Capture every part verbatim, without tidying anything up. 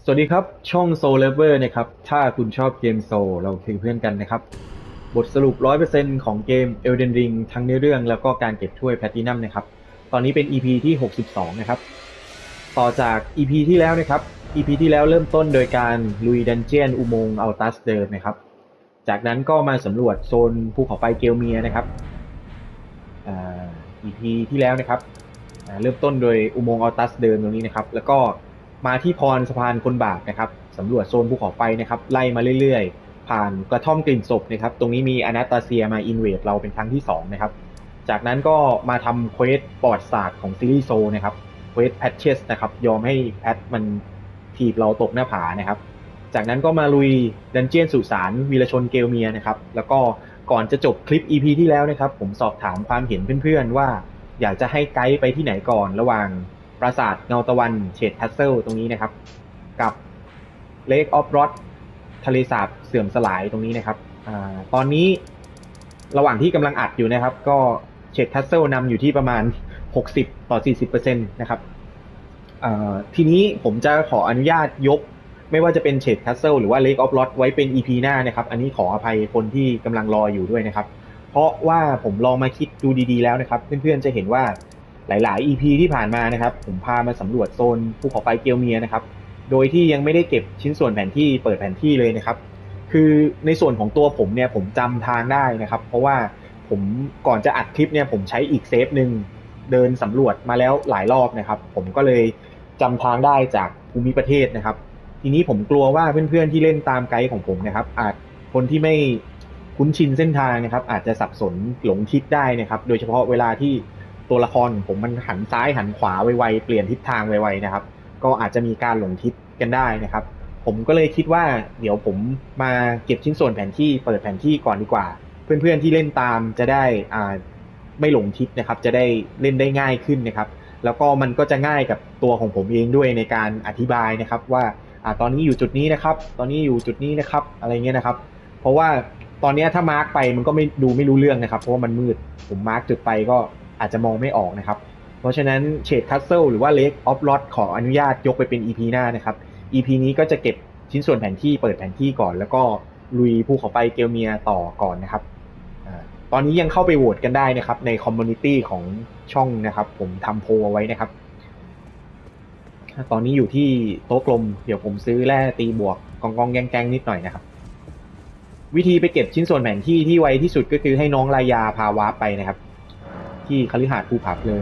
สวัสดีครับช่อง Soul Lever นะครับถ้าคุณชอบเกม Soul เราคือเพื่อนกันนะครับบทสรุป ร้อยเปอร์เซ็นต์ ของเกม Elden Ring ทั้งในเรื่องแล้วก็การเก็บถ้วยแพลตินัมนะครับตอนนี้เป็น อี พี ที่หกสิบสองนะครับต่อจาก อี พี ที่แล้วนะครับ อี พี ที่แล้วเริ่มต้นโดยการลุยดันเจียนอุโมงค์อัลตัสเดิมนะครับจากนั้นก็มาสำรวจโซนภูเขาไฟเกลเมียนะครับอ่า อี พี ที่แล้วนะครับเริ่มต้นโดยอุโมงค์อัลตัสเดิมตรงนี้นะครับแล้วก็มาที่พรสะพานคนบาปนะครับสำรวจโซนภูเขาไฟนะครับไล่มาเรื่อยๆผ่านกระท่อมกลิ่นศพนะครับตรงนี้มีอนาตาเซียมาอินเวดเราเป็นครั้งที่สองนะครับจากนั้นก็มาทำเควสปอดศาสตร์ของซีรีส์โซนะครับเควสแพทเชสนะครับยอมให้แพทมันถีบเราตกหน้าผานะครับจากนั้นก็มาลุยดันเจียนสุสานวีรชนเกลเมียนะครับแล้วก็ก่อนจะจบคลิป อี พี ที่แล้วนะครับผมสอบถามความเห็นเพื่อนๆว่าอยากจะให้ไกด์ไปที่ไหนก่อนระหว่างปราสาทเงาตะวันเฉดทัสเซิลตรงนี้นะครับกับเลคออฟรอดทะเลสาบเสื่อมสลายตรงนี้นะครับอตอนนี้ระหว่างที่กำลังอัดอยู่นะครับก็เฉดทัสเซิลนำอยู่ที่ประมาณหกสิบต่อสี่สิบเปอร์เซ็นต์นะครับทีนี้ผมจะขออนุญาตยกไม่ว่าจะเป็นเฉดทัสเซิลหรือว่าเลคออฟรอดไว้เป็น อี พี หน้านะครับอันนี้ขออภัยคนที่กำลังรออยู่ด้วยนะครับเพราะว่าผมลองมาคิดดูดีๆแล้วนะครับเพื่อนๆจะเห็นว่าหลายๆ อี พี ที่ผ่านมานะครับผมพามาสำรวจโซนภูเขาไฟเกลเมียนะครับโดยที่ยังไม่ได้เก็บชิ้นส่วนแผนที่เปิดแผนที่เลยนะครับคือในส่วนของตัวผมเนี่ยผมจำทางได้นะครับเพราะว่าผมก่อนจะอัดคลิปเนี่ยผมใช้อีกเซฟหนึ่งเดินสำรวจมาแล้วหลายรอบนะครับผมก็เลยจำทางได้จากภูมิประเทศนะครับทีนี้ผมกลัวว่าเพื่อนๆที่เล่นตามไกด์ของผมนะครับอาจคนที่ไม่คุ้นชินเส้นทางนะครับอาจจะสับสนหลงทิศได้นะครับโดยเฉพาะเวลาที่ตัวละครผมมันหันซ้ายหันขวาไวๆเปลี่ยนทิศทางไวๆนะครับก็อาจจะมีการหลงทิศกันได้นะครับผมก็เลยคิดว่าเดี๋ยวผมมาเก็บชิ้นส่วนแผนที่เปิดแผนที่ก่อนดีกว่าเพื่อนๆที่เล่นตามจะได้อ่าไม่หลงทิศนะครับจะได้เล่นได้ง่ายขึ้นนะครับแล้วก็มันก็จะง่ายกับตัวของผมเองด้วยในการอธิบายนะครับว่าอ่าตอนนี้อยู่จุดนี้นะครับตอนนี้อยู่จุดนี้นะครับอะไรเงี้ยนะครับเพราะว่าตอนนี้ถ้ามาร์กไปมันก็ไม่ดูไม่รู้เรื่องนะครับเพราะว่ามันมืดผมมาร์กจุดไปก็อาจจะมองไม่ออกนะครับเพราะฉะนั้นเฉดคัสเซิลหรือว่าเลคออฟลอตขออนุญาตยกไปเป็น อี พี หน้านะครับ อี พี นี้ก็จะเก็บชิ้นส่วนแผนที่เปิดแผนที่ก่อนแล้วก็ลุยภูเขาไฟเกลเมียต่อก่อนนะครับตอนนี้ยังเข้าไปโหวตกันได้นะครับในคอมมูนิตี้ของช่องนะครับผมทำโพลเอาไว้นะครับตอนนี้อยู่ที่โต๊ะกลมเดี๋ยวผมซื้อแร่ตีบวกกองกองแกงแกงนิดหน่อยนะครับวิธีไปเก็บชิ้นส่วนแผนที่ที่ไวที่สุดก็คือให้น้องรายาพาวาร์ปไปนะครับที่คฤหาสน์ภูผาเพลิง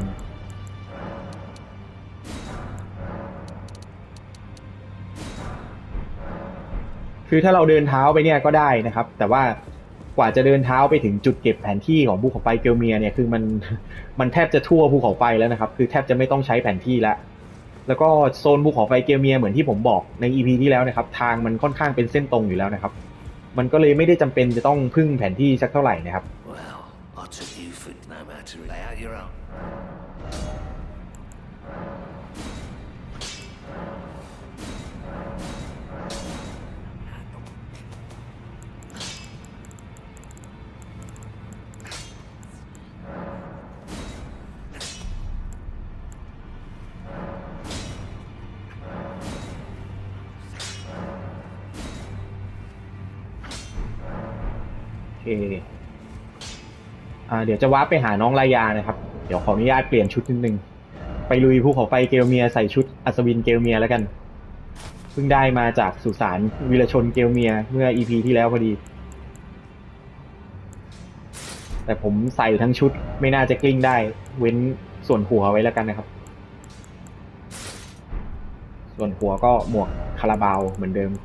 คือถ้าเราเดินเท้าไปเนี่ยก็ได้นะครับแต่ว่ากว่าจะเดินเท้าไปถึงจุดเก็บแผนที่ของภูเขาไฟเกลเมียเนี่ยคือมันมันแทบจะทั่วภูเขาไฟแล้วนะครับคือแทบจะไม่ต้องใช้แผนที่แล้วแล้วก็โซนภูเขาไฟเกลเมียเหมือนที่ผมบอกใน อี พี ที่แล้วนะครับทางมันค่อนข้างเป็นเส้นตรงอยู่แล้วนะครับมันก็เลยไม่ได้จำเป็นจะต้องพึ่งแผนที่สักเท่าไหร่นะครับ Well, I took you for no matter. Lay out your own. โอเคอ่าเดี๋ยวจะวาร์ปไปหาน้องรายานะครับเดี๋ยวขออนุญาตเปลี่ยนชุดนิดนึงไปลุยภูเขาไฟเกลเมียใส่ชุดอัศวินเกลเมียแล้วกันเพิ่งได้มาจากสุสานวีรชนเกลเมียเมื่อ อี พี ที่แล้วพอดีแต่ผมใส่ทั้งชุดไม่น่าจะกลิ้งได้เว้นส่วนหัวไว้แล้วกันนะครับส่วนหัวก็หมวกคาราบาวเหมือนเดิม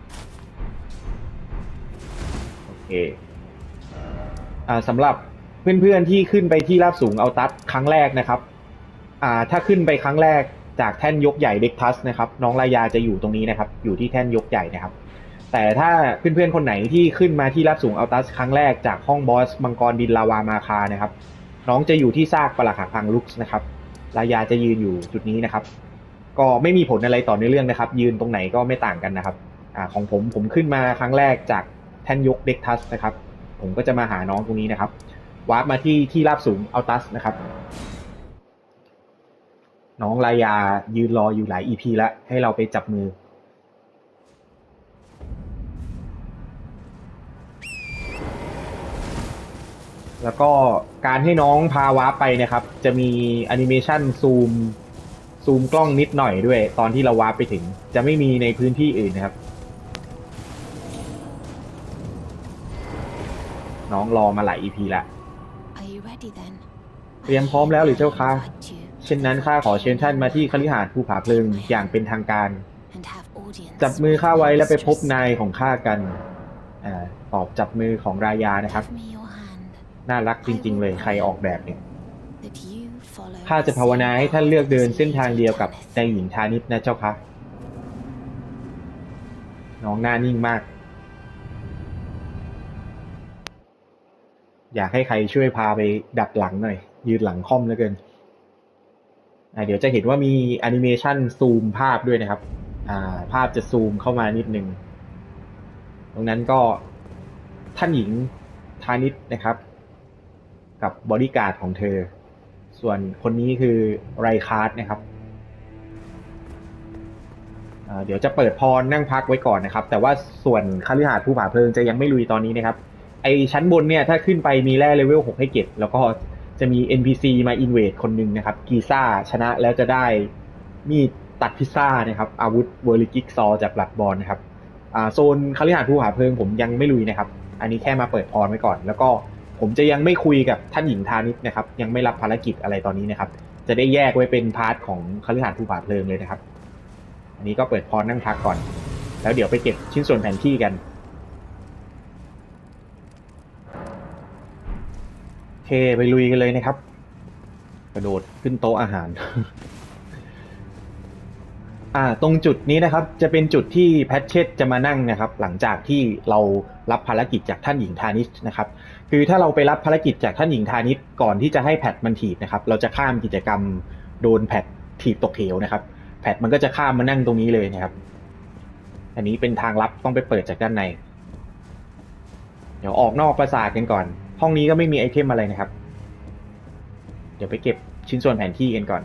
โอเคอ่าสำหรับเพื่อนๆที่ขึ้นไปที่ราบสูงอัลตัสครั้งแรกนะครับอ่าถ้าขึ้นไปครั้งแรกจากแท่นยกใหญ่เด็กทัสนะครับน้องรายาจะอยู่ตรงนี้นะครับอยู่ที่แท่นยกใหญ่นะครับแต่ถ้าเพื่อนๆคนไหนที่ขึ้นมาที่ราบสูงอัลตัสครั้งแรกจากห้องบอสมังกรดินลาวามาคานะครับน้องจะอยู่ที่ซากปรักหักพังลุกส์นะครับรายาจะยืนอยู่จุดนี้นะครับก็ไม่มีผลอะไรต่อในเรื่องนะครับยืนตรงไหนก็ไม่ต่างกันนะครับอ่าของผมผมขึ้นมาครั้งแรกจากแท่นยกเด็กทัสนะครับผมก็จะมาหาน้องตรงนี้นะครับวาร์ปมาที่ที่ราบสูงอัลตัสนะครับน้องรายายืนรออยู่หลาย อี พี แล้วให้เราไปจับมือแล้วก็การให้น้องพาวาร์ปไปนะครับจะมีแอนิเมชันซูมซูมกล้องนิดหน่อยด้วยตอนที่เราวาร์ปไปถึงจะไม่มีในพื้นที่อื่นนะครับน้องรอมาหลาย อี พี ละเตรียมพร้อมแล้วหรือเจ้าคะเช่นนั้นข้าขอเชิญท่านมาที่คฤหาสน์ภูผาเพลิงอย่างเป็นทางการจับมือข้าไว้และไปพบนายของข้ากันอ่าตอบจับมือของรายานะครับน่ารักจริงๆเลยใครออกแบบเนี่ยข้าจะภาวนาให้ท่านเลือกเดินเส้นทางเดียวกับนายหญิงธานิชนะเจ้าคะน้องหน้านิ่งมากอยากให้ใครช่วยพาไปดักหลังหน่อยยืนหลังค่อมเหลือเกินอ่าเดี๋ยวจะเห็นว่ามีแอนิเมชันซูมภาพด้วยนะครับอ่าภาพจะซูมเข้ามานิดนึงตรงนั้นก็ท่านหญิงธานิชนะครับกับบอดี้การ์ดของเธอส่วนคนนี้คือไรคาร์ดนะครับเดี๋ยวจะเปิดพรนั่งพักไว้ก่อนนะครับแต่ว่าส่วนคฤหาสน์ภูผาเพลิงจะยังไม่ลุยตอนนี้นะครับไอชั้นบนเนี่ยถ้าขึ้นไปมีแร่เลเวลหกให้เก็บแล้วก็จะมี เอ็น พี ซี มาอินเวดคนหนึ่งนะครับกีซ่าชนะแล้วจะได้มีดตัดพิซซ่านะครับอาวุธเวอร์ลิกิกซอจากบลัดบอลนะครับอ่าโซนคฤหาสน์ภูผาเพลิงผมยังไม่ลุยนะครับอันนี้แค่มาเปิดพรไว้ก่อนแล้วก็ผมจะยังไม่คุยกับท่านหญิงธานิชนะครับยังไม่รับภารกิจอะไรตอนนี้นะครับจะได้แยกไว้เป็นพาร์ทของคฤหาสน์ภูผาเพลิงเลยนะครับอันนี้ก็เปิดพรนั่งพักก่อนแล้วเดี๋ยวไปเก็บชิ้นส่วนแผนที่กันโอเคไปลุยกันเลยนะครับกระโดดขึ้นโต๊ะอาหาร อ่าตรงจุดนี้นะครับจะเป็นจุดที่แพทเชตจะมานั่งนะครับหลังจากที่เรารับภารกิจจากท่านหญิงธานิชนะครับคือถ้าเราไปรับภารกิจจากท่านหญิงธานิชก่อนที่จะให้แพทมันถีบนะครับเราจะข้ามกิจกรรมโดนแพทถีบตกเหวนะครับแพทมันก็จะข้ามมานั่งตรงนี้เลยนะครับอันนี้เป็นทางลับต้องไปเปิดจากด้านในเดี๋ยวออกนอกปราสาทกันก่อนห้องนี้ก็ไม่มีไอเทมอะไรนะครับเดี๋ยวไปเก็บชิ้นส่วนแผนที่กันก่อน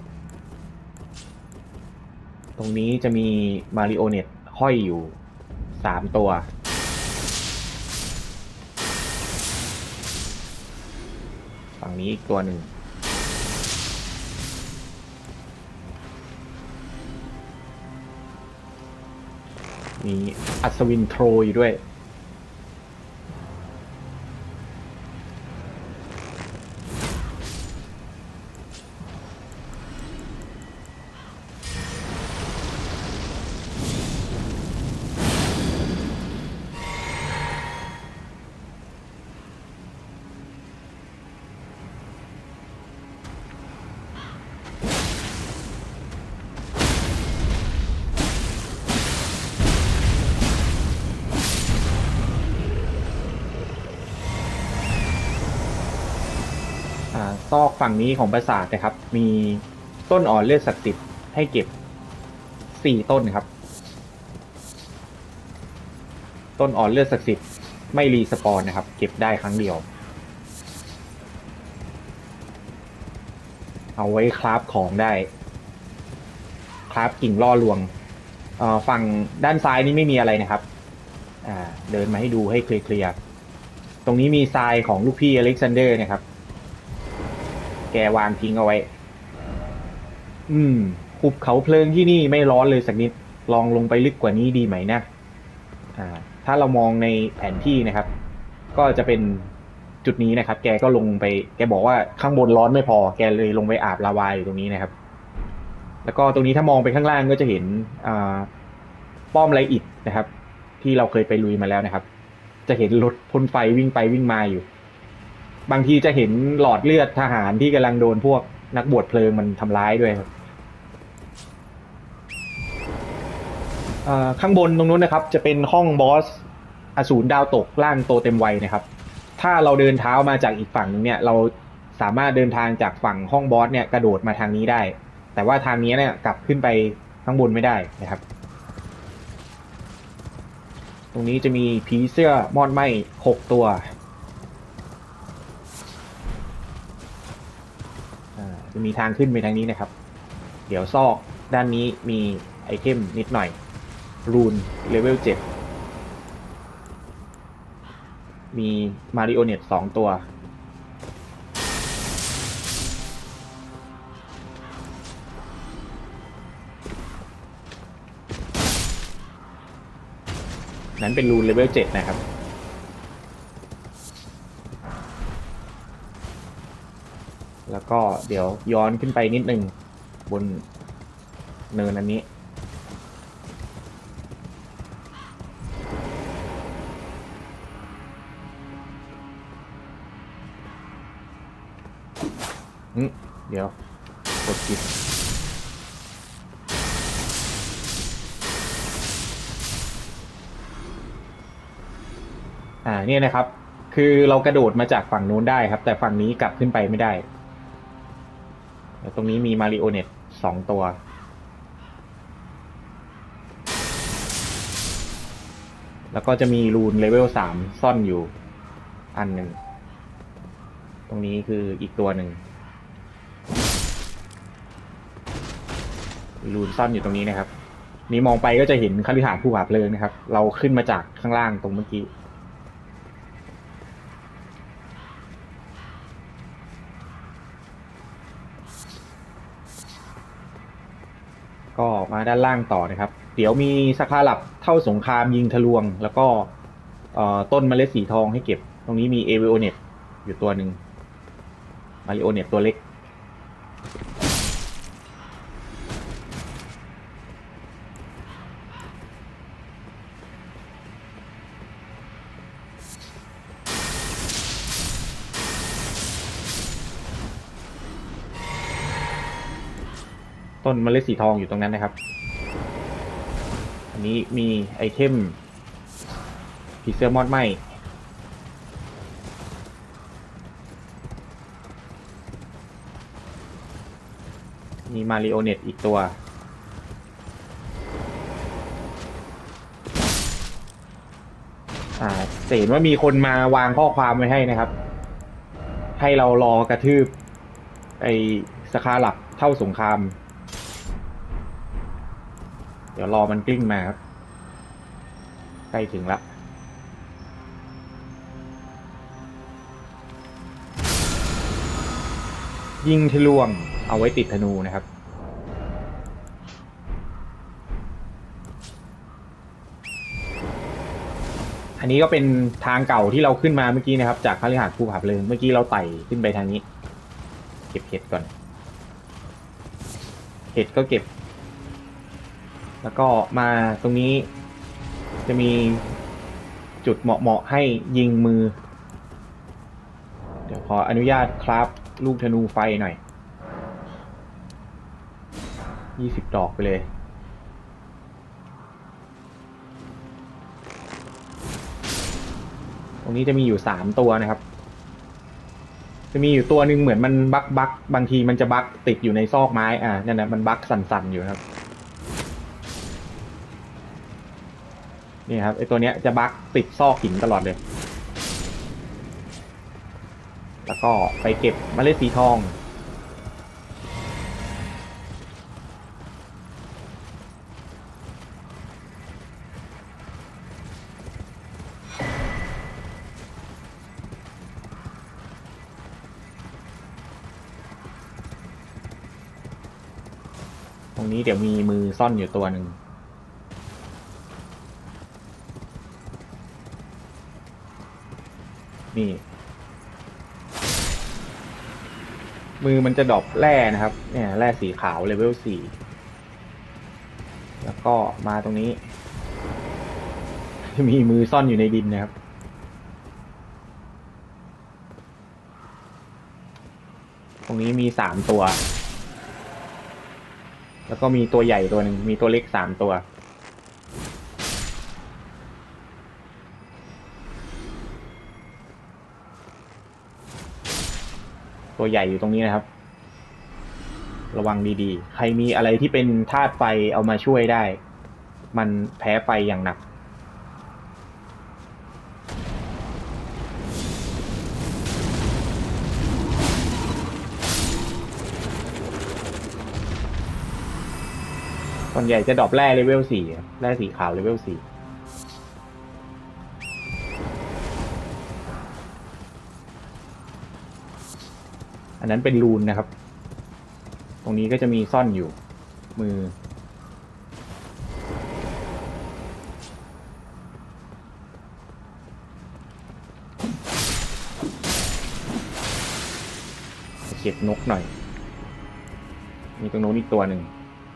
ตรงนี้จะมีมาริโอเน็ตห้อยอยู่สามตัวฝั่งนี้อีกตัวหนึ่งมีอัศวินโทรอยู่ด้วยซอกฝั่งนี้ของปราสาทนะครับมีต้นอ่อนเลือดศักดิ์สิทธิ์ให้เก็บสี่ต้นครับต้นอ่อนเลือดศักดิ์สิทธิ์ไม่รีสปอนนะครับเก็บได้ครั้งเดียวเอาไว้คราฟของได้คราฟกิ่งล่อลวงฝั่งด้านซ้ายนี้ไม่มีอะไรนะครับเดินมาให้ดูให้เคลียร์ตรงนี้มีทรายของลูกพี่อเล็กซานเดอร์นะครับแกวางทิ้งเอาไว้อืมหุบเขาเพลิงที่นี่ไม่ร้อนเลยสักนิดลองลงไปลึกกว่านี้ดีไหมนะอ่าถ้าเรามองในแผนที่นะครับก็จะเป็นจุดนี้นะครับแกก็ลงไปแกบอกว่าข้างบนร้อนไม่พอแกเลยลงไปอาบลาวาอยู่ตรงนี้นะครับแล้วก็ตรงนี้ถ้ามองไปข้างล่างก็จะเห็นอ่าป้อมไรอิฐนะครับที่เราเคยไปลุยมาแล้วนะครับจะเห็นรถพ่นไฟวิ่งไปวิ่งมาอยู่บางทีจะเห็นหลอดเลือดทหารที่กำลังโดนพวกนักบวชเพลิงมันทำร้ายด้วยครับข้างบนตรงนู้นนะครับจะเป็นห้องบอสอสูรดาวตกร่างโตเต็มวัยนะครับถ้าเราเดินเท้ามาจากอีกฝั่งนึงเนี่ยเราสามารถเดินทางจากฝั่งห้องบอสเนี่ยกระโดดมาทางนี้ได้แต่ว่าทางนี้เนี่ยกลับขึ้นไปข้างบนไม่ได้นะครับตรงนี้จะมีผีเสื้อมอดไหม้หกตัวจะมีทางขึ้นไปทางนี้นะครับเดี๋ยวซอกด้านนี้มีไอเทมนิดหน่อยรูนเลเวลเจ็ดมีมาริโอเน็ตสองตัวนั้นเป็นรูนเลเวลเจ็ดนะครับแล้วก็เดี๋ยวย้อนขึ้นไปนิดนึงบนเนินอันนี้เดี๋ยวกดผิดอ่าเนี่ยนะครับคือเรากระโดดมาจากฝั่งนู้นได้ครับแต่ฝั่งนี้กลับขึ้นไปไม่ได้ตรงนี้มีมาริโอเน็ตสองตัวแล้วก็จะมีรูนเลเวลสามซ่อนอยู่อันหนึ่งตรงนี้คืออีกตัวหนึ่งรูนซ่อนอยู่ตรงนี้นะครับนี่มองไปก็จะเห็นคฤหาสน์ภูผาเพลิงนะครับเราขึ้นมาจากข้างล่างตรงเมื่อกี้ก็มาด้านล่างต่อนะครับเดี๋ยวมีสคาลับเท่าสงครามยิงทะลวงแล้วก็ต้นเมล็ดสีทองให้เก็บตรงนี้มีเอวิโอเน็ตอยู่ตัวหนึ่งมาริโอเน็ตตัวเล็กต้นเมล็ดสีทองอยู่ตรงนั้นนะครับอันนี้มีไอเทมผีเสื้อมอดไหมมีมาริโอเน็ตอีกตัวอ่าเห็นว่ามีคนมาวางข้อความไว้ให้นะครับให้เรารอกระทืบไอสคาลับเท่าสงครามเดี๋ยวรอมันกลิ้งมาครับใกล้ถึงละยิงทะลวงเอาไว้ติดธนูนะครับอันนี้ก็เป็นทางเก่าที่เราขึ้นมาเมื่อกี้นะครับจากคฤหาสน์ภูผาเพลิงเมื่อกี้เราไต่ขึ้นไปทางนี้เก็บเห็ดก่อนเห็ดก็เก็บแล้วก็มาตรงนี้จะมีจุดเหมาะๆให้ยิงมือเดี๋ยวขออนุญาตคราฟลูกธนูไฟหน่อยยี่สิบดอกไปเลยตรงนี้จะมีอยู่สามตัวนะครับจะมีอยู่ตัวหนึ่งเหมือนมันบั๊กบั๊กบางทีมันจะบั๊กติดอยู่ในซอกไม้อ่านั่นนะมันบั๊กสั่นๆอยู่ครับนี่ครับไอตัวเนี้ยจะบั๊กติดซอกหินตลอดเลยแล้วก็ไปเก็บเมล็ดสีทองตรงนี้เดี๋ยวมีมือซ่อนอยู่ตัวหนึ่งนี่มือมันจะดรอปแร่นะครับเนี่ยแร่สีขาวเลเวลสี่แล้วก็มาตรงนี้มีมือซ่อนอยู่ในดินนะครับตรงนี้มีสามตัวแล้วก็มีตัวใหญ่ตัวหนึ่งมีตัวเล็กสามตัวตัวใหญ่อยู่ตรงนี้นะครับระวังดีๆใครมีอะไรที่เป็นธาตุไฟเอามาช่วยได้มันแพ้ไฟอย่างหนักส่วนใหญ่จะดรอปแร่เลเวลสี่แร่สีขาวเลเวลสี่อันนั้นเป็นรูนนะครับตรงนี้ก็จะมีซ่อนอยู่มือเก็บนกหน่อยมีตรงโน้นอีกตัวหนึ่ง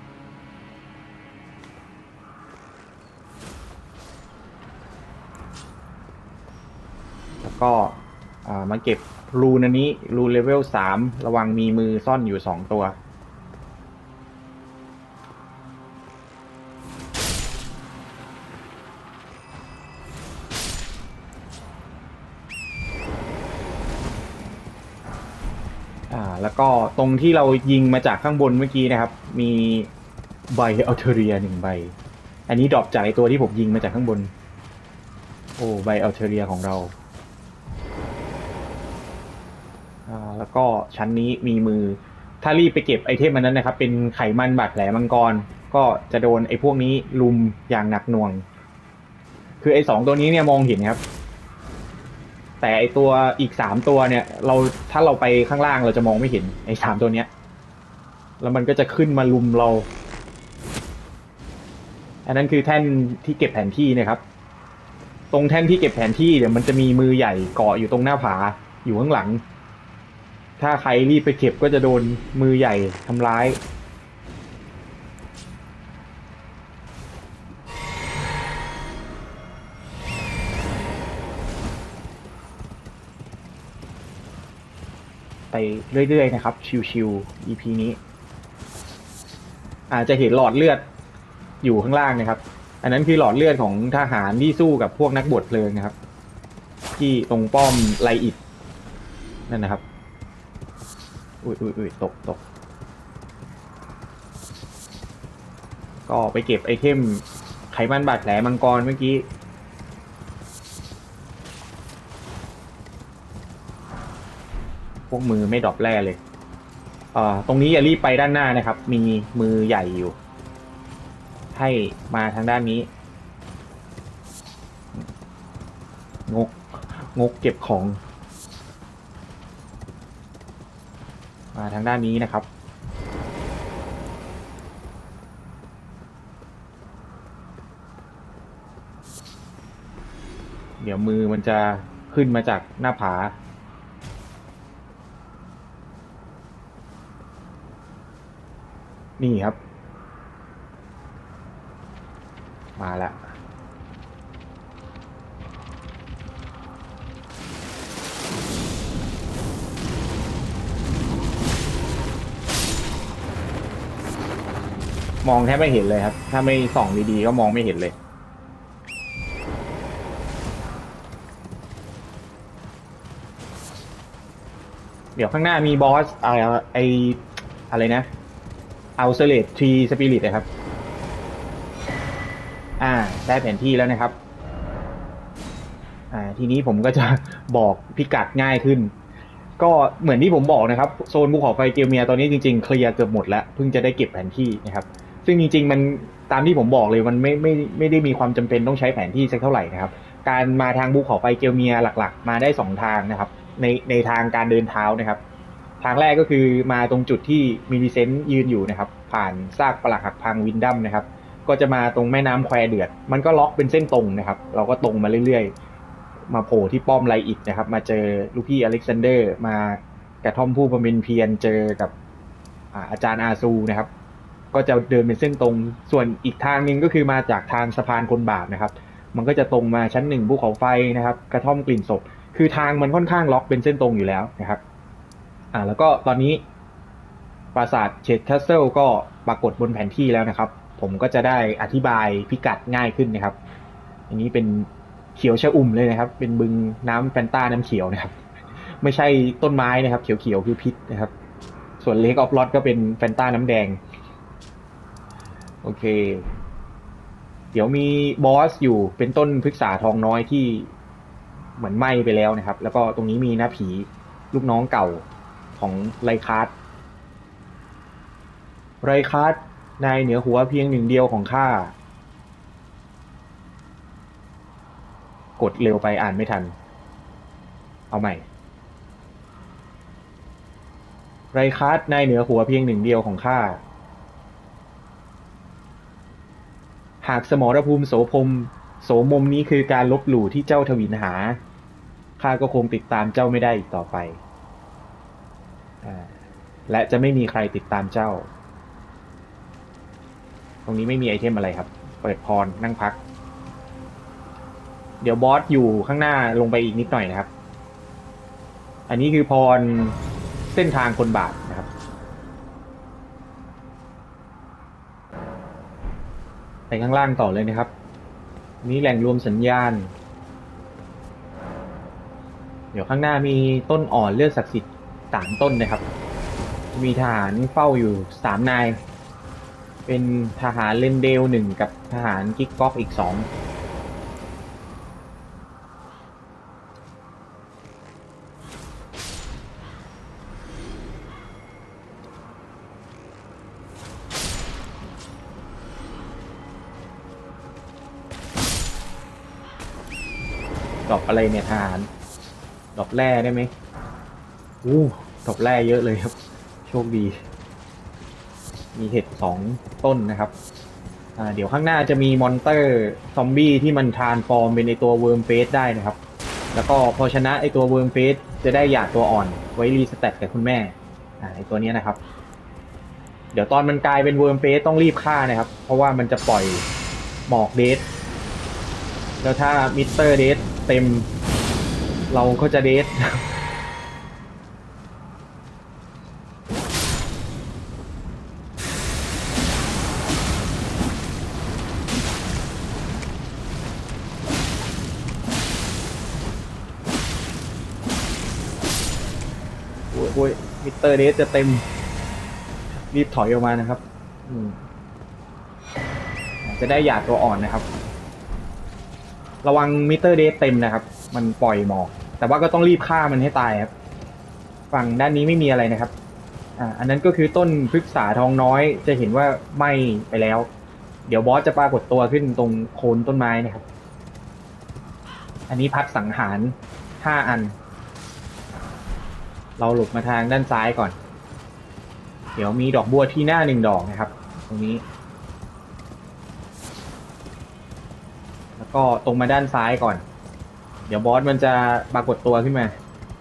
แล้วก็มาเก็บรูนอันนี้รูเลเวลสามระวังมีมือซ่อนอยู่สองตัวอ่าแล้วก็ตรงที่เรายิงมาจากข้างบนเมื่อกี้นะครับมีใบอัลเทเรียหนึ่งใบอันนี้ดรอปจากไอตัวที่ผมยิงมาจากข้างบนโอ้ใบอัลเทเรียของเราอ่าแล้วก็ชั้นนี้มีมือถ้ารีบไปเก็บไอเทมมันนั้นนะครับเป็นไขมันบาดแผลมังกรก็จะโดนไอพวกนี้ลุมอย่างหนักหน่วงคือไอสองตัวนี้เนี่ยมองเห็นครับแต่ไอตัวอีกสามตัวเนี่ยเราถ้าเราไปข้างล่างเราจะมองไม่เห็นไอสามตัวเนี้ยแล้วมันก็จะขึ้นมาลุมเราอันนั้นคือแท่นที่เก็บแผนที่นะครับตรงแท่นที่เก็บแผนที่เดี๋ยวมันจะมีมือใหญ่เกาะอยู่ตรงหน้าผาอยู่ข้างหลังถ้าใครรีบไปเก็บก็จะโดนมือใหญ่ทำร้ายไปเรื่อยๆนะครับชิวๆ อี พี นี้อาจจะเห็นหลอดเลือดอยู่ข้างล่างนะครับอันนั้นคือหลอดเลือดของทหารที่สู้กับพวกนักบวชเพลิงนะครับที่ตรงป้อมไลอิดนั่นนะครับอุ้ยอุ้ยอุ้ยตกตกก็ไปเก็บไอเทมไขมันบาดแผลมังกรเมื่อกี้พวกมือไม่ดรอปแร่เลยอ่าตรงนี้อย่ารีบไปด้านหน้านะครับมีมือใหญ่อยู่ให้มาทางด้านนี้งกงกเก็บของมาทางด้านนี้นะครับเดี๋ยวมือมันจะขึ้นมาจากหน้าผานี่ครับมาแล้วมองแทบไม่เห็นเลยครับถ้าไม่ส่องดีๆก็มองไม่เห็นเลยเดี๋ยวข้างหน้ามีบอสอะไรไออะไรนะเอาเซเลตทรีสปิริตนะครับอ่าได้แผนที่แล้วนะครับอ่าทีนี้ผมก็จะบอกพิกัดง่ายขึ้นก็เหมือนที่ผมบอกนะครับโซนภูเขาไฟเกลเมียตอนนี้จริงๆเคลียร์เกือบหมดแล้วเพิ่งจะได้เก็บแผนที่นะครับซึ่งจริงๆมันตามที่ผมบอกเลยมันไม่ไม่ไม่ได้มีความจำเป็นต้องใช้แผนที่สักเท่าไหร่นะครับการมาทางภูเขาไฟเกลเมียหลักๆมาได้สองทางนะครับในในทางการเดินเท้านะครับทางแรกก็คือมาตรงจุดที่มิลลิเซนต์ยืนอยู่นะครับผ่านซากปรักหักพังวินดัมนะครับก็จะมาตรงแม่น้ำแควเดือดมันก็ล็อกเป็นเส้นตรงนะครับเราก็ตรงมาเรื่อยๆมาโผล่ที่ป้อมไลอิดนะครับมาเจอลูกพี่อเล็กซานเดอร์มากระท่อมผู้บำเพ็ญเพียรเจอกับอาจารย์อาซูนะครับก็จะเดินเป็นเส้นตรงส่วนอีกทางนึงก็คือมาจากทางสะพานคนบาปนะครับมันก็จะตรงมาชั้นหนึ่งภูเขาไฟนะครับกระท่อมกลิ่นศพคือทางมันค่อนข้างล็อกเป็นเส้นตรงอยู่แล้วนะครับอ่าแล้วก็ตอนนี้ปราสาทเชดแคสเซิลก็ปรากฏบนแผนที่แล้วนะครับผมก็จะได้อธิบายพิกัดง่ายขึ้นนะครับอันนี้เป็นเขียวชะอุ่มเลยนะครับเป็นบึงน้ำแฟนต้าน้ำเขียวนะครับไม่ใช่ต้นไม้นะครับเขียวๆคือพิษนะครับส่วนเลคออฟลอตก็เป็นแฟนต้าน้ำแดงโอเคเดี๋ยวมีบอสอยู่เป็นต้นพฤกษาทองน้อยที่เหมือนไหม้ไปแล้วนะครับแล้วก็ตรงนี้มีหน้าผีลูกน้องเก่าของไรคาร์ดไรคาร์ดนายเหนือหัวเพียงหนึ่งเดียวของข้ากดเร็วไปอ่านไม่ทันเอาใหม่ไรคาร์ดนายเหนือหัวเพียงหนึ่งเดียวของข้าหากสมรภูมิโสพมโสมมนี้คือการลบหลู่ที่เจ้าทวินหาข้าก็คงติดตามเจ้าไม่ได้อีกต่อไปและจะไม่มีใครติดตามเจ้าตรงนี้ไม่มีไอเทมอะไรครับเปิดพรนั่งพักเดี๋ยวบอสอยู่ข้างหน้าลงไปอีกนิดหน่อยนะครับอันนี้คือพรเส้นทางคนบาปนะครับไปข้างล่างต่อเลยนะครับนี่แหล่งรวมสัญญาณเดี๋ยวข้างหน้ามีต้นอ่อนเลือดศักดิ์สิทธิ์สามต้นนะครับมีทหารเฝ้าอยู่สามนายเป็นทหารเลนเดลหนึ่งกับทหารกิกก๊อกอีกสองดอกอะไรเนี่ยทหารดอกแร่ได้ไหมอู้ดอกแร่เยอะเลยครับโชคดีมีเห็ดสองต้นนะครับอ่าเดี๋ยวข้างหน้าจะมีมอนเตอร์ซอมบี้ที่มันทรานส์ฟอร์มเป็นในตัวเวิร์มเฟสได้นะครับแล้วก็พอชนะไอตัวเวิร์มเฟสจะได้หยาดตัวอ่อนไว้รีสแตทกับคุณแม่อ่าไอตัวนี้นะครับเดี๋ยวตอนมันกลายเป็นเวิร์มเฟสต้องรีบฆ่านะครับเพราะว่ามันจะปล่อยหมอกเดทแล้วถ้ามิสเตอร์เดทเต็มเราก็จะเดทโอ้ยมิสเตอร์เดสจะเต็มรีบถอยออกมานะครับจะได้หยาดตัวอ่อนนะครับระวังมิสเตอร์เดสเต็มนะครับมันปล่อยหมอกแต่ว่าก็ต้องรีบฆ่ามันให้ตายครับฝั่งด้านนี้ไม่มีอะไรนะครับอ่าอันนั้นก็คือต้นพฤกษาทองน้อยจะเห็นว่าไหม้ไปแล้วเดี๋ยวบอสจะปรากฏตัวขึ้นตรงโคนต้นไม้นะครับอันนี้พัดสังหารห้าอันเราหลบมาทางด้านซ้ายก่อนเดี๋ยวมีดอกบัวที่หน้าหนึ่งดอกนะครับตรงนี้แล้วก็ตรงมาด้านซ้ายก่อนเดี๋ยวบอสมันจะปรากฏตัวขึ้นมา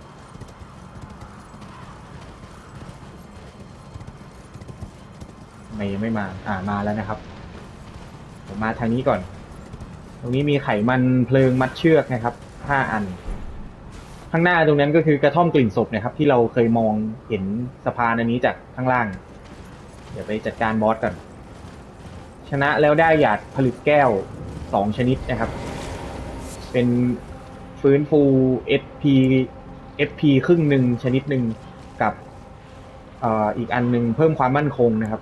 ไม่ยังไม่มาอ่ามาแล้วนะครับผมมาทางนี้ก่อนตรงนี้มีไขมันเพลิงมัดเชือกนะครับห้าอันข้างหน้าตรงนั้นก็คือกระท่อมกลิ่นศพนะครับที่เราเคยมองเห็นสะพานอันนี้จากข้างล่างเดี๋ยวไปจัดการบอสก่อนชนะแล้วได้หยาดผลึกแก้วสองชนิดนะครับเป็นฟื้นฟู เอฟ พี เอฟ พี ครึ่งหนึ่งชนิดหนึ่งกับเอ่ออีกอันหนึ่งเพิ่มความมั่นคงนะครับ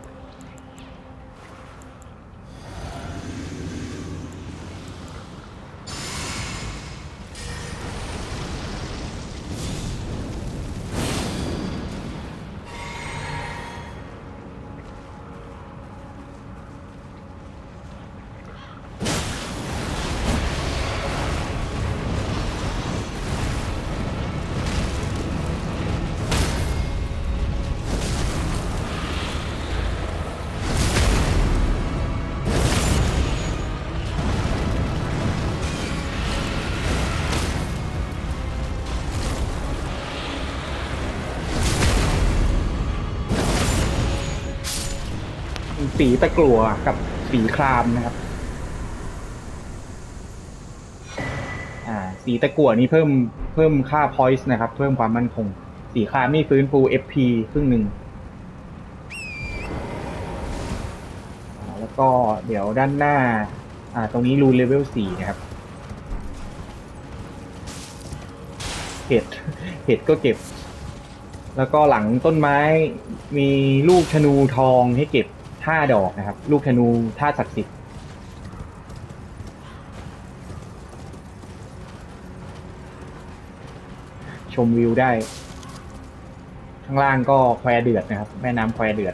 สีตะกั่วกับสีครามนะครับอ่าสีตะกั่วนี้เพิ่มเพิ่มค่า points นะครับเพิ่มความมั่นคงสีครามนี่ฟื้นฟู เอฟ พี ครึ่งหนึ่งแล้วก็เดี๋ยวด้านหน้าอ่าตรงนี้รูนเลเวลสี่นะครับเห็ดเห็ดก็เก็บแล้วก็หลังต้นไม้มีลูกธนูทองให้เก็บห้าดอกนะครับลูกธนูธาตุศักดิ์สิทธิ์ชมวิวได้ข้างล่างก็แควเดือดนะครับแม่น้ำแควเดือด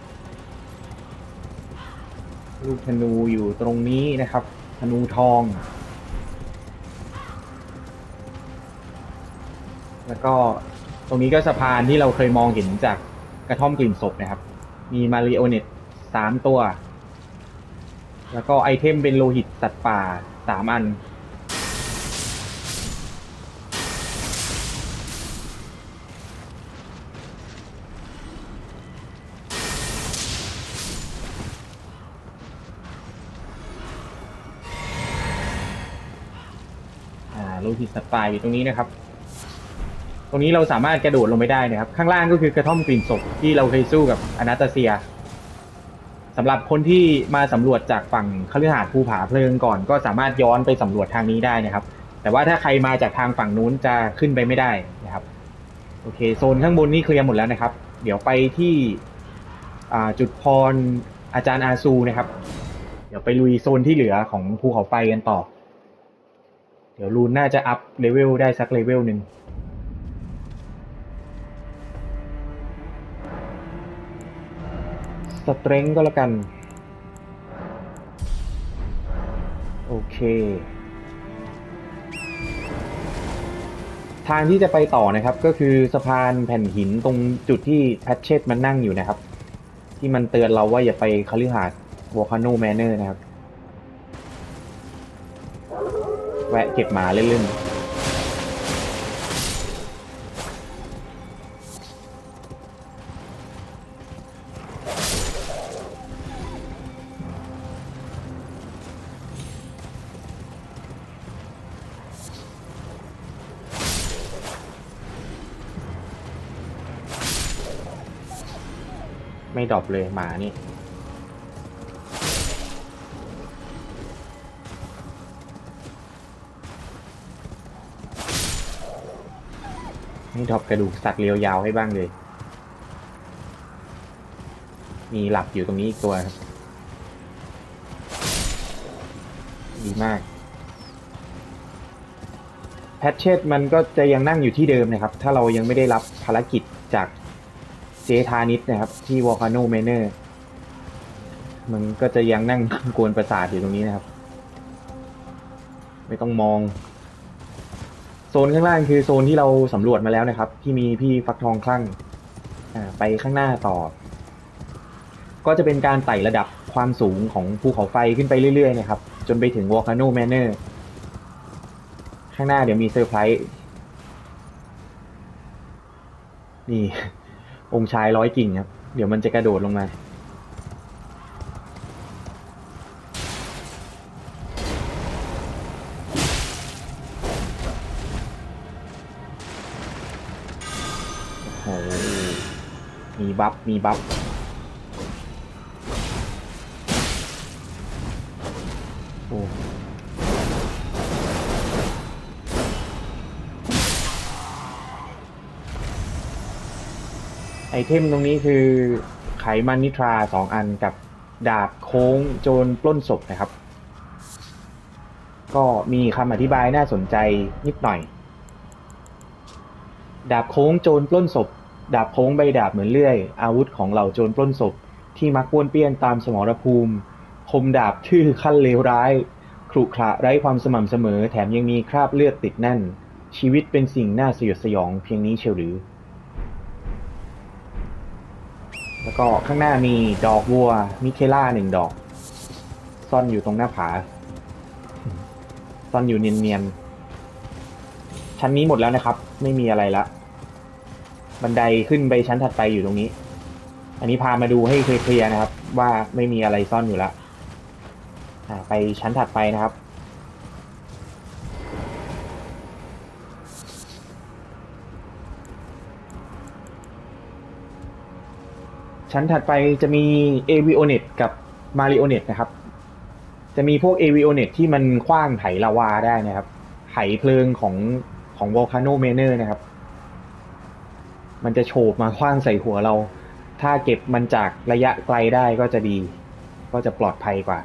ลูกธนูอยู่ตรงนี้นะครับธนูทองแล้วก็ตรงนี้ก็สะพานที่เราเคยมองเห็นจากกระท่อมกลิ่นศพนะครับมีมาริโอเน็ตสามตัวแล้วก็ไอเทมเป็นโลหิตสัตว์ป่าสามอันโลหิตสัตว์ป่าอยู่ตรงนี้นะครับตรงนี้เราสามารถกระโดดลงไปได้นะครับข้างล่างก็คือกระท่อมกลิ่นศพที่เราเคยสู้กับอนาตาเซียสำหรับคนที่มาสำรวจจากฝั่งคฤหาสน์ภูผาเพลิงก่อนก็สามารถย้อนไปสำรวจทางนี้ได้นะครับแต่ว่าถ้าใครมาจากทางฝั่งนู้นจะขึ้นไปไม่ได้นะครับโอเคโซนข้างบนนี่เคลียร์หมดแล้วนะครับเดี๋ยวไปที่จุดพรอาจารย์อาซูนะครับเดี๋ยวไปลุยโซนที่เหลือของภูเขาไฟกันต่อเดี๋ยวลูนน่าจะอัพเลเวลได้สักเลเวลหนึ่งสเตรนท์ก็แล้วกันโอเคทางที่จะไปต่อนะครับก็คือสะพานแผ่นหินตรงจุดที่แพทเชตมันนั่งอยู่นะครับที่มันเตือนเราว่าอย่าไปคฤหาสน์วอลคาโนแมนเนอร์นะครับแวะเก็บหมาเล่นๆไม่ดรอปเลยหมานี่ให้ดรอปกระดูกสัตว์เรียวยาวให้บ้างเลยมีหลับอยู่ตรงนี้อีกตัวครับดีมากแพทเชตมันก็จะยังนั่งอยู่ที่เดิมนะครับถ้าเรายังไม่ได้รับภารกิจจากเจธานิสนะครับที่วอลคาโนแมนเนอร์มันก็จะยังนั่งกวนประสาทอยู่ตรงนี้นะครับไม่ต้องมองโซนข้างล่างคือโซนที่เราสำรวจมาแล้วนะครับที่มีพี่ฟักทองคลั่งไปข้างหน้าต่อก็จะเป็นการไต่ระดับความสูงของภูเขาไฟขึ้นไปเรื่อยๆนะครับจนไปถึงวอลคาโนแมนเนอร์ข้างหน้าเดี๋ยวมีเซอร์ไพรส์นี่องค์ชายร้อยกิ่งครับเดี๋ยวมันจะกระโดดลงมาโอ้มีบัฟมีบัฟโอ้ไอเทมตรงนี้คือไขมันนิทราสองอันกับดาบโค้งโจรปล้นศพนะครับก็มีคำอธิบายน่าสนใจนิดหน่อยดาบโค้งโจรปล้นศพดาบโค้งใบดาบเหมือนเลื่อยอาวุธของเหล่าโจรปล้นศพที่มักป้วนเปี้ยนตามสมรภูมิคมดาบชื่อขั้นเลวร้ายขรุขระไร้ความสม่ำเสมอแถมยังมีคราบเลือดติดแน่นชีวิตเป็นสิ่งน่าสยดสยองเพียงนี้เชียวหรือแล้วก็ข้างหน้ามีดอกวัวมิเคล่าหนึ่งดอกซ่อนอยู่ตรงหน้าผาซ่อนอยู่เนียนๆชั้นนี้หมดแล้วนะครับไม่มีอะไรละบันไดขึ้นไปชั้นถัดไปอยู่ตรงนี้อันนี้พามาดูให้เคลียร์นะครับว่าไม่มีอะไรซ่อนอยู่แล้วไปชั้นถัดไปนะครับชั้นถัดไปจะมี เอ วี โอ เน็ต กับ Marionette นะครับจะมีพวก เอ วี โอ เน็ต ที่มันขว้างไถลาวาได้นะครับไถเพลิงของของ Volcano Manor นะครับมันจะโฉบมาขว้างใส่หัวเราถ้าเก็บมันจากระยะไกลได้ก็จะดีก็จะปลอดภัยกว่า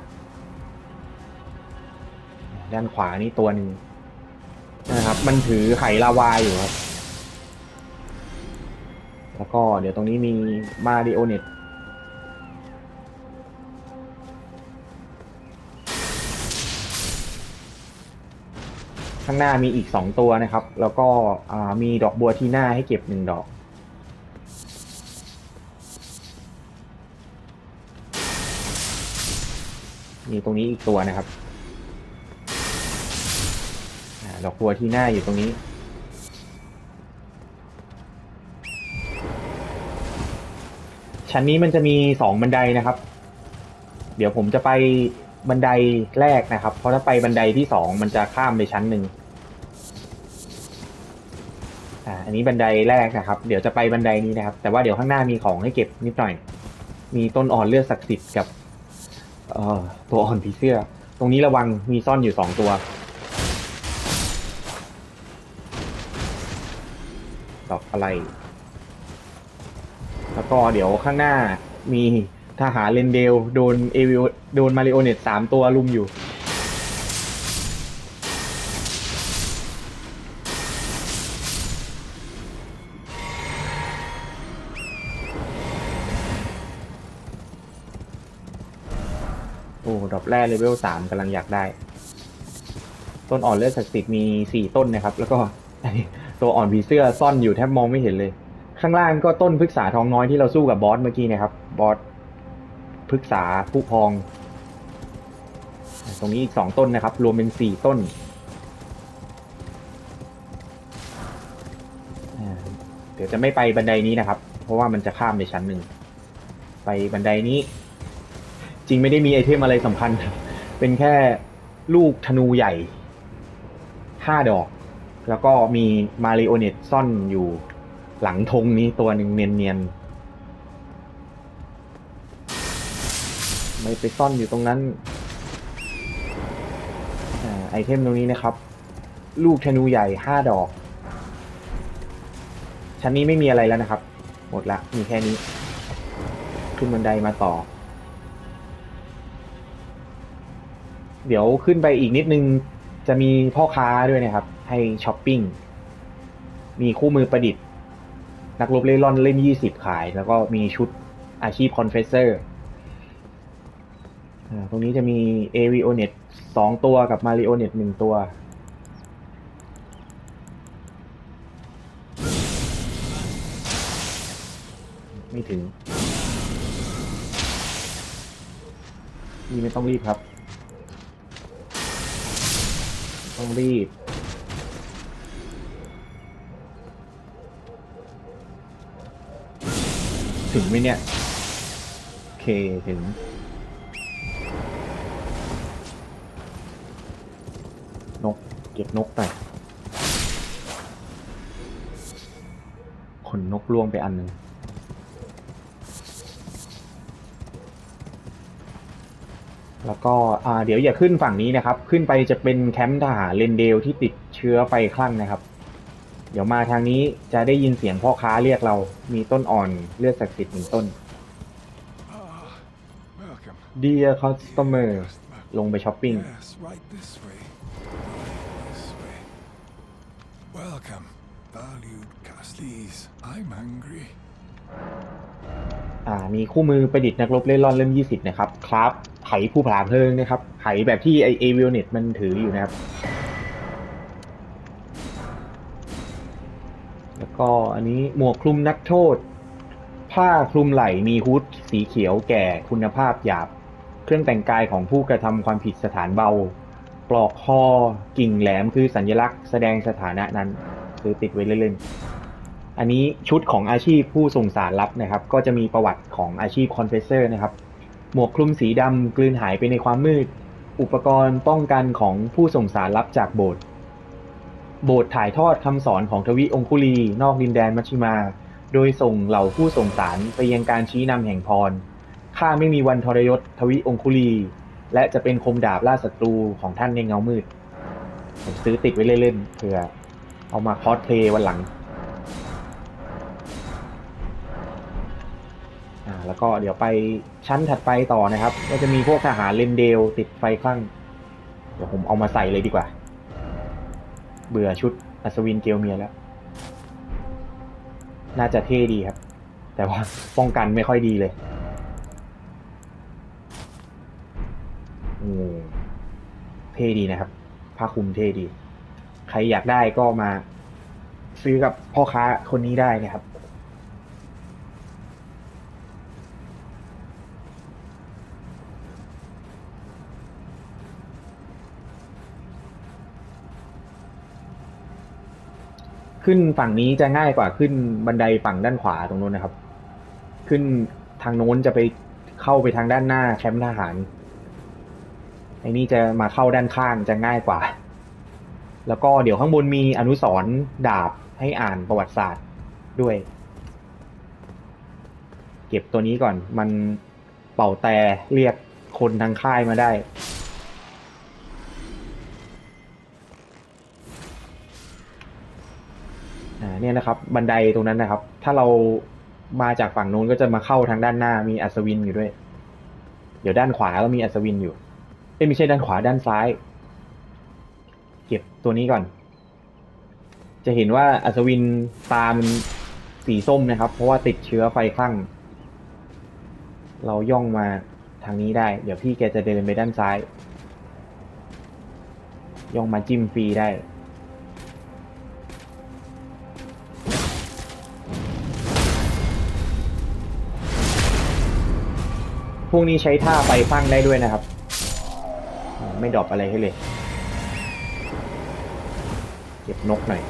ด้านขวานี่ตัวหนึ่งนะครับมันถือไถลาวาอยู่ครับแล้วก็เดี๋ยวตรงนี้มี Marionette ข้างหน้ามีอีกสองตัวนะครับแล้วก็มีดอกบัวที่หน้าให้เก็บหนึ่งดอกมีตรงนี้อีกตัวนะครับดอกบัวที่หน้าอยู่ตรงนี้ชั้นนี้มันจะมีสองบันไดนะครับเดี๋ยวผมจะไปบันไดแรกนะครับเพราะถ้าไปบันไดที่สองมันจะข้ามไปชั้นหนึ่งอ่าอันนี้บันไดแรกนะครับเดี๋ยวจะไปบันไดนี้นะครับแต่ว่าเดี๋ยวข้างหน้ามีของให้เก็บนิดหน่อยมีต้นอ่อนเลือดศักดิ์สิทธิ์กับเอ่อตัวอ่อนผีเสื้อตรงนี้ระวังมีซ่อนอยู่สองตัวดอกอะไรแล้วก็เดี๋ยวข้างหน้ามีทหารเลนเดลโดนเอวิโอโดนมาริโอเน็ตสามตัวลุมอยู่โอ้ดอกแรกเลเวลสามกำลังอยากได้ต้นอ่อนเลือดศักดิ์สิทธิ์มีสี่ต้นนะครับแล้วก็ตัวอ่อนผีเสื้อซ่อนอยู่แทบมองไม่เห็นเลยข้างล่างก็ต้นพฤกษาทองน้อยที่เราสู้กับบอสเมื่อกี้นะครับบอสพฤกษาผู้พองตรงนี้อีกสองต้นนะครับรวมเป็นสี่ต้นเดี๋ยวจะไม่ไปบันไดนี้นะครับเพราะว่ามันจะข้ามในชั้นหนึ่งไปบันไดนี้จริงไม่ได้มีไอเทมอะไรสำคัญเป็นแค่ลูกธนูใหญ่ห้าดอกแล้วก็มีมาริโอเน็ตซ่อนอยู่หลังธงนี้ตัวหนึ่งเนียนๆไม่ไปซ่อนอยู่ตรงนั้นไอเทมตรงนี้นะครับลูกธนูใหญ่ห้าดอกชั้นนี้ไม่มีอะไรแล้วนะครับหมดละมีแค่นี้ขึ้นบันไดมาต่อเดี๋ยวขึ้นไปอีกนิดนึงจะมีพ่อค้าด้วยนะครับให้ช้อปปิ้งมีคู่มือประดิษฐ์นักรบเล่ร่อนเล่มยี่สิบขายแล้วก็มีชุดอาชีพคอนเฟสเซอร์ตรงนี้จะมีเอวิโอเน็ตสองตัวกับมาริโอเน็ตหนึ่งตัวไม่ถึงนี่ไม่ต้องรีบครับต้องรีบถึงไหมเนี่ยโอเคถึงนกเก็บนกไปขนนกล่วงไปอันหนึ่งแล้วก็อ่าเดี๋ยวอย่าขึ้นฝั่งนี้นะครับขึ้นไปจะเป็นแคมป์ทหารเลนเดลที่ติดเชื้อไฟคลั่งนะครับเดี๋ยวมาทางนี้จะได้ยินเสียงพ่อค้าเรียกเรามีต้นอ่อนเลือดศักดิ์สิทธิ์หนึ่งต้น Dear customer ลงไปช้อปปิ้ง Welcome, valued Castlees. I'm hungry. อ่ามีคู่มือประดิษฐ์นักรบเล่ร่อนเล่มยี่สิบนะครับครับไขผู้ผาเพลิงนะครับไขแบบที่ไอเอวิลเน็ตมันถืออยู่นะครับแล้วก็อันนี้หมวกคลุมนักโทษผ้าคลุมไหล่มีฮู้ดสีเขียวแก่คุณภาพหยาบเครื่องแต่งกายของผู้กระทำความผิดสถานเบาปลอกคอกิ่งแหลมคือสัญลักษณ์แสดงสถานะนั้นซื้อติดไว้เล่นๆอันนี้ชุดของอาชีพผู้ส่งสารลับนะครับก็จะมีประวัติของอาชีพคอนเฟสเซอร์นะครับหมวกคลุมสีดำกลืนหายไปในความมืดอุปกรณ์ป้องกันของผู้ส่งสารลับจากโบสถ์โบสถ์ถ่ายทอดคำสอนของทวีองคุลีนอกดินแดนมัชชิมาโดยส่งเหล่าผู้ส่งสารไปยังการชี้นำแห่งพรข้าไม่มีวันทรยศทวีองคุลีและจะเป็นคมดาบล่าศัตรูของท่านในเงามืดผมซื้อติดไว้เล่นๆเผื่อเอามาคอสเพลย์วันหลังอ่าแล้วก็เดี๋ยวไปชั้นถัดไปต่อนะครับก็จะมีพวกทหารเลนเดลติดไฟคลั่งเดี๋ยวผมเอามาใส่เลยดีกว่าเบื่อชุดอัศวินเกลเมียแล้วน่าจะเท่ดีครับแต่ว่าป้องกันไม่ค่อยดีเลยโอ้เท่ดีนะครับผ้าคลุมเท่ดีใครอยากได้ก็มาซื้อกับพ่อค้าคนนี้ได้นะครับขึ้นฝั่งนี้จะง่ายกว่าขึ้นบันไดฝั่งด้านขวาตรงนู้นนะครับขึ้นทางโน้นจะไปเข้าไปทางด้านหน้าแคมป์ทหารไอ้นี่จะมาเข้าด้านข้างจะง่ายกว่าแล้วก็เดี๋ยวข้างบนมีอนุสรณ์ดาบให้อ่านประวัติศาสตร์ด้วย เก็บตัวนี้ก่อนมันเป่าแต่เรียกคนทางค่ายมาได้อ่าเนี่ยนะครับบันไดตรงนั้นนะครับถ้าเรามาจากฝั่งโน้นก็จะมาเข้าทางด้านหน้ามีอัศวินอยู่ด้วยเดี๋ยวด้านขวาก็มีอัศวินอยู่เอ้ยไม่ใช่ด้านขวาด้านซ้ายเก็บตัวนี้ก่อน จะเห็นว่าอัศวินตามันสีส้มนะครับเพราะว่าติดเชื้อไฟคลั่งเราย่องมาทางนี้ได้เดี๋ยวพี่แกจะเดินไปด้านซ้ายย่องมาจิ้มฟรีได้พวกนี้ใช้ท่าไฟคลั่งได้ด้วยนะครับไม่ดรอปอะไรให้เลยเก็บนกหน่อย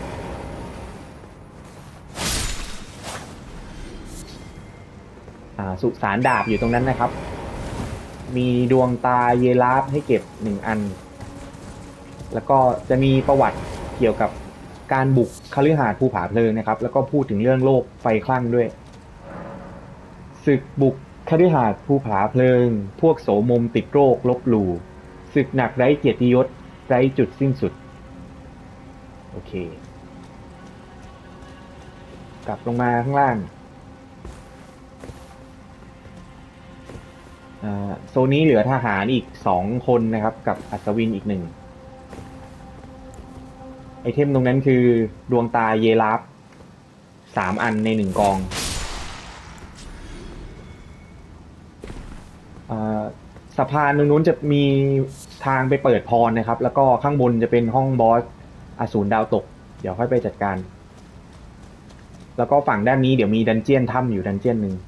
สุสานดาบอยู่ตรงนั้นนะครับมีดวงตาเยลาฟให้เก็บหนึ่งอันแล้วก็จะมีประวัติเกี่ยวกับการบุกคฤหาสน์ภูผาเพลิงนะครับแล้วก็พูดถึงเรื่องโลกไฟคลั่งด้วยศึกบุกคฤหาสน์ภูผาเพลิงพวกโสมมติดโรคลบหลู่ศึกหนักไร้เกียรติยศไร้จุดสิ้นสุดโอเคกลับลงมาข้างล่างโซนนี้เหลือทหารอีกสองคนนะครับกับอัศวินอีกหนึ่งไอเทมตรงนั้นคือดวงตาเยลาฟสามอันในหนึ่งกองสะพานตรงนู้นจะมีทางไปเปิดพรนะครับแล้วก็ข้างบนจะเป็นห้องบอสอสูรดาวตกเดี๋ยวค่อยไปจัดการแล้วก็ฝั่งด้านนี้เดี๋ยวมีดันเจียนถ้ำอยู่ดันเจียนหนึ่ง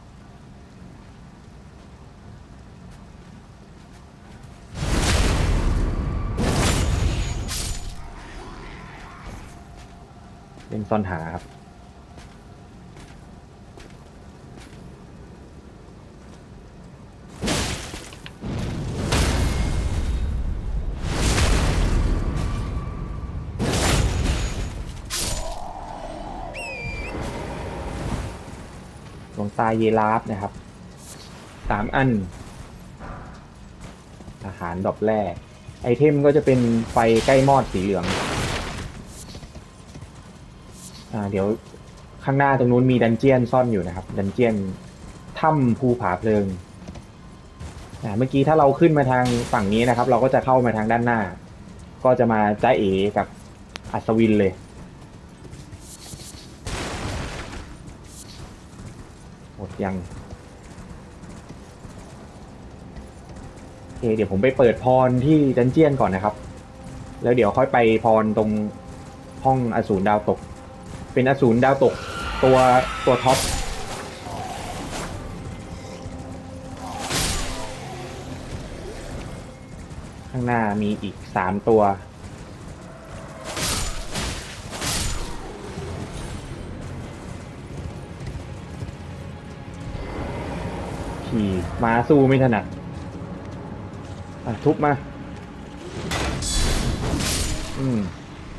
เป็นซ่อนหาครับดวงตาเยลาฟนะครับสามอันอาหารดอกแรกไอเทมก็จะเป็นไฟใกล้มอดสีเหลืองอ่าเดี๋ยวข้างหน้าตรงนู้นมีดันเจียนซ่อนอยู่นะครับดันเจียนถ้ำภูผาเพลิงอ่าเมื่อกี้ถ้าเราขึ้นมาทางฝั่งนี้นะครับเราก็จะเข้ามาทางด้านหน้าก็จะมาจ้าเอ๋กับอัศวินเลยหมดยังโอเคเดี๋ยวผมไปเปิดพรที่ดันเจียนก่อนนะครับแล้วเดี๋ยวค่อยไปพรตรงห้องอสูรดาวตกเป็นอสูรดาวตกตัวตัวท็อปข้างหน้ามีอีกสามตัวขี่ม้าสู้ไม่ถนัดทุบมาอืม